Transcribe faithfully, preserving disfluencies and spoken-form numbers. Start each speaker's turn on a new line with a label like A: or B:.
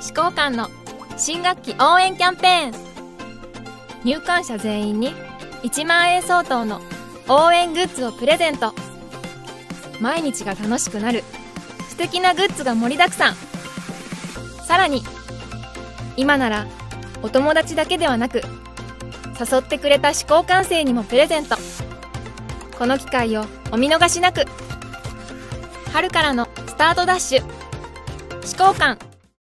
A: 思考館の新学期応援キャンペーン。入館者全員にいちまんえん相当の応援グッズをプレゼント。毎日が楽しくなる素敵なグッズが盛りだくさん。さらに今ならお友達だけではなく誘ってくれた思考館生にもプレゼント。この機会をお見逃しなく。春からのスタートダッシュ、思考館。